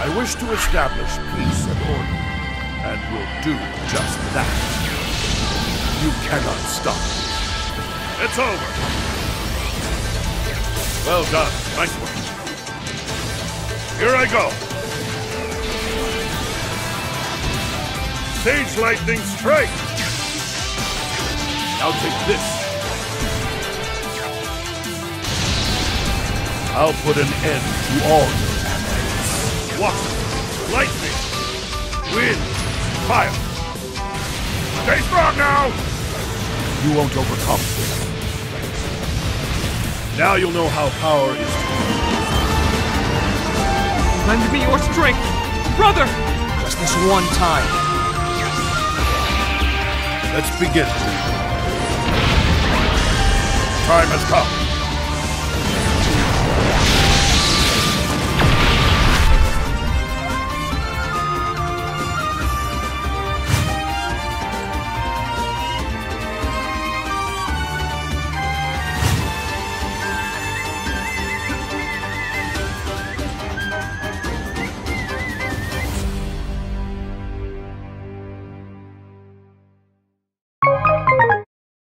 I wish to establish peace and order, and will do just that. You cannot stop me. It's over. Well done. Nice work. Here I go. Sage Lightning Strike! Now take this. I'll put an end to all your antics. Water, lightning, wind, fire. Stay strong now! You won't overcome this. Now you'll know how power is to be. Lend me your strength, brother! Just this one time. Let's begin. Time has come.